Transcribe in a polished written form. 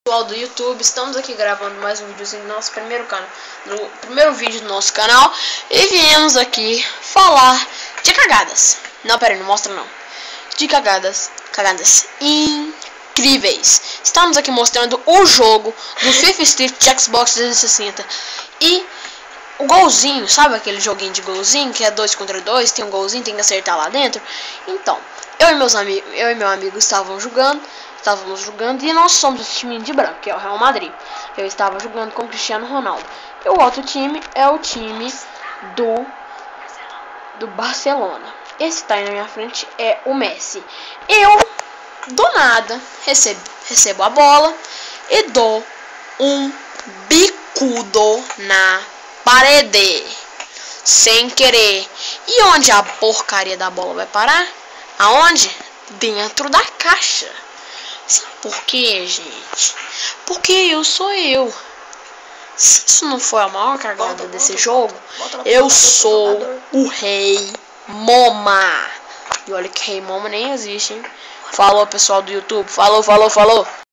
Pessoal do YouTube, estamos aqui gravando mais um videozinho do nosso primeiro canal, no primeiro vídeo do nosso canal, e viemos aqui falar de cagadas. Não, pera aí, não mostra não. De cagadas incríveis. Estamos aqui mostrando o jogo do FIFA Street de Xbox 360 e o golzinho, sabe aquele joguinho de golzinho que é 2 contra 2, tem um golzinho, tem que acertar lá dentro. Então, eu e meu amigo estávamos jogando e nós somos o time de branco, que é o Real Madrid. Eu estava jogando com o Cristiano Ronaldo. E o outro time é o time do Barcelona. Esse tá aí na minha frente é o Messi. Eu, do nada, recebo a bola e dou um bicudo na parede, sem querer. E onde a porcaria da bola vai parar? Aonde? Dentro da caixa. Sabe por quê, gente? Porque eu sou eu. Se isso não foi a maior cagada desse jogo, eu sou o Rei Moma. E olha que Rei Moma nem existe, hein? Falou, pessoal do YouTube. Falou.